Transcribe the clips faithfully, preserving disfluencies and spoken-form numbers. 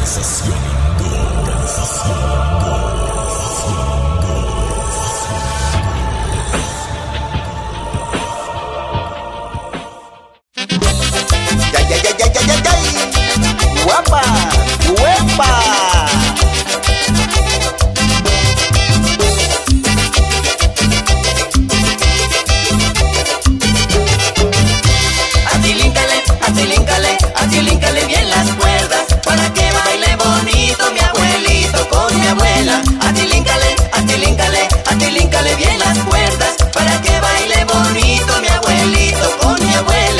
Organización Indoor. Organización Indoor. ¡Ya, ya, ya, ya, ya, ya, ya! ¡Guapa! ¡Guapa! Atilíncale, atilíncale, atilíncale bien las cuerdas para que baile bonito mi abuelito con mi abuela. Atilíncale, atilíncale, atilíncale bien las cuerdas para que baile bonito mi abuelito con mi abuela.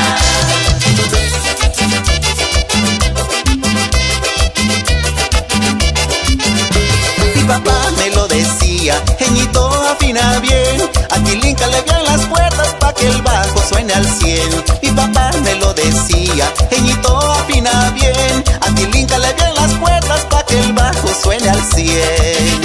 Mi papá me lo decía, Jeñito, afina bien, atilíncale bien las cuerdas pa' que el bajo suene al cien. Mi papá me lo decía, Jeñito, afina bien, atilíncale bien las cuerdas pa' que el bajo suene al cien.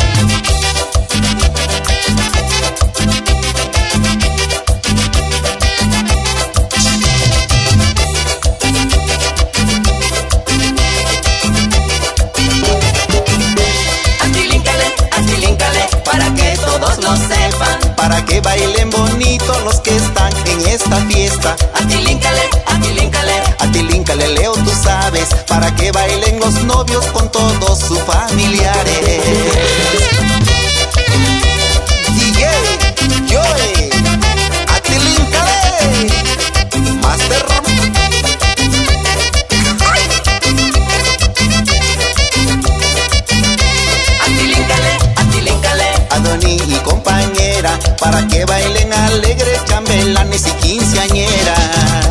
Para que bailen bonito los que están en esta fiesta. Atilíncale, atilíncale, atilíncale, Leo, tú sabes, para que bailen los novios con todos sus familiares. D J Joey, atilíncale, Master. Atilíncale, atilíncale, Adoní y compañera, para que bailen alegres chambelanes y quinceañeras.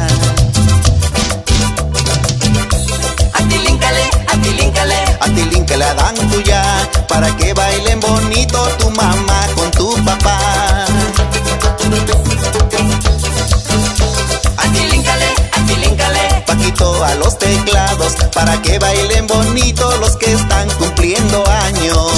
Atilíncale, atilíncale, atilíncale a Dan tuya, para que bailen bonito tu mamá con tu papá. Atilíncale, atilíncale, Paquito a los teclados, para que bailen bonito los que están cumpliendo años.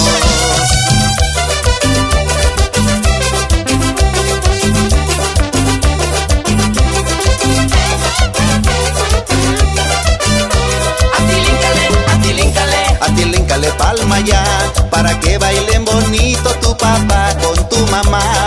Atilíncale palma ya, para que bailen bonito tu papá con tu mamá.